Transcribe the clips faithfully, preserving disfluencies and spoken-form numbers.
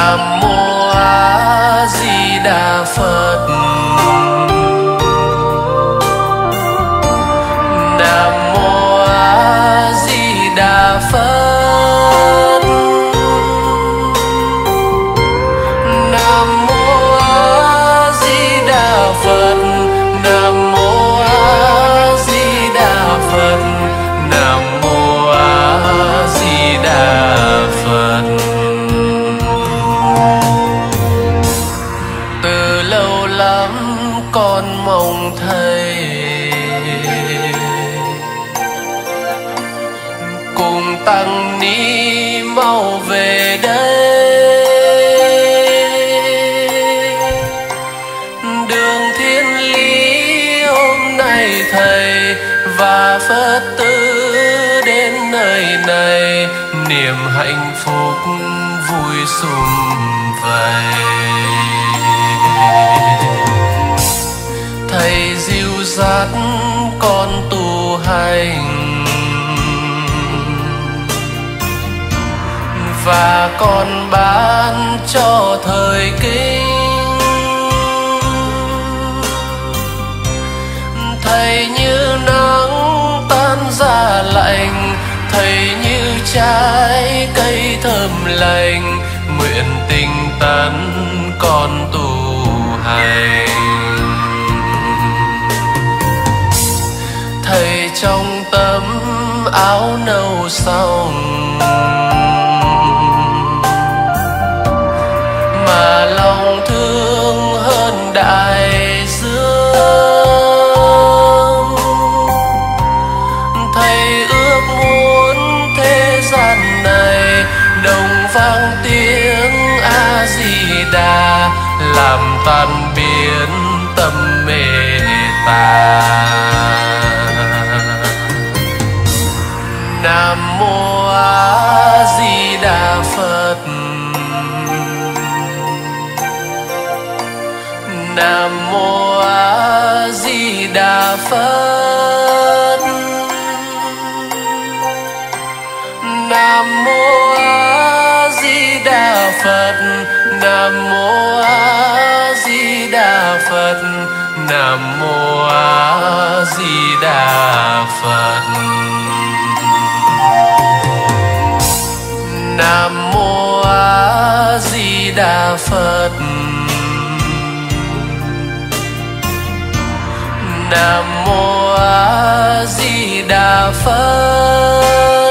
Nam Mô A Di Đà Phật. Nam Mô A Di Đà Phật. Nam Mô A Di Đà Phật. Nam Mô A Di Đà Phật. Nam Mô A Di Đà Phật. Từ lâu lắm con mong thầy cùng tăng ni mau về đây. Đường thiên lý hôm nay thầy và Phật tử đến nơi này, niềm hạnh phúc vui sum vầy. Thầy dìu dắt con tu hành và con ban cho thời kinh. Thầy như nắng tan ra lạnh, thầy như trái cây thơm lành, nguyện tinh tấn con tu hành. Thầy trong tấm áo nâu xong mà lòng thương hơn đại dương. Thầy ước muốn thế gian này đồng vang tiếng A Di Đà, làm tan biến tâm mê tà. Nam Mô A Di Đà Phật. Nam Mô A Di Đà Phật. Nam Mô A Di Đà Phật. Nam Mô A Di Đà Phật. Nam Mô A Di Đà Phật. Nam Mô A Di Đà Phật. Nam Mô A Di Đà Phật.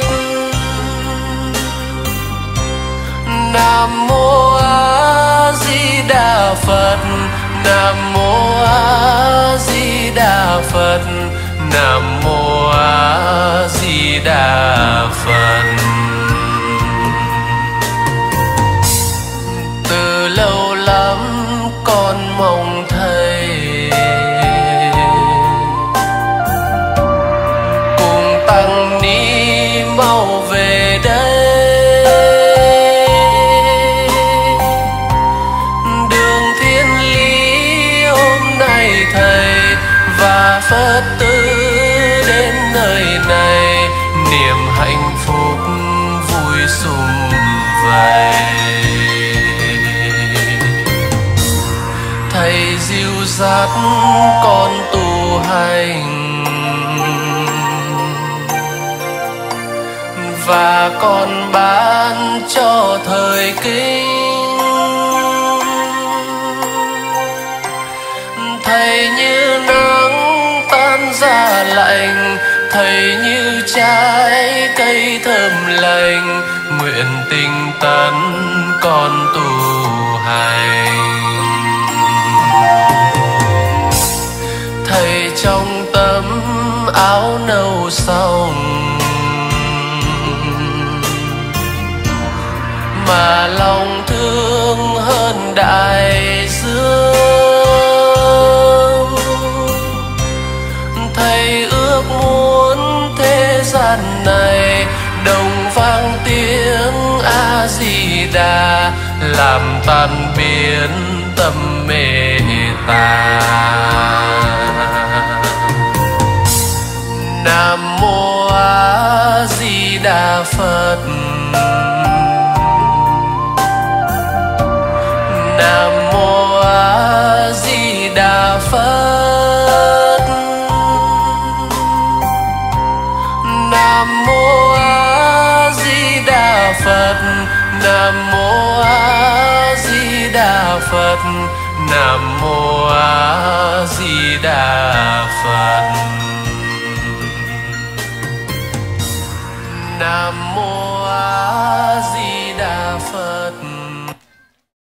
Nam Mô A Di Đà Phật. Nam Mô A Di Đà Phật. Nam Mô A Di Đà Phật. Từ lâu lắm con mong thầy cùng tăng ni mau về đây. Đường thiên lý hôm nay thầy và Phật tử đến nơi này, niềm hạnh phúc vui sum vầy. Thầy dìu dắt con tu hành và con ban cho thời kinh. Thầy như nắng tan ra lạnh, thầy như trái cây thơm lành, nguyện tinh tấn con tu hành. Thầy trong tấm áo nâu xong mà lòng thương hơn đại dương. Thầy ước muốn thế gian này đồng vang tiếng A Di Đà, làm tan biến tâm mê tà. Nam Mô A Di Đà Phật. Nam Mô A Di Đà Phật. Nam Mô A Di Đà Phật. Nam Mô A Di Đà Phật.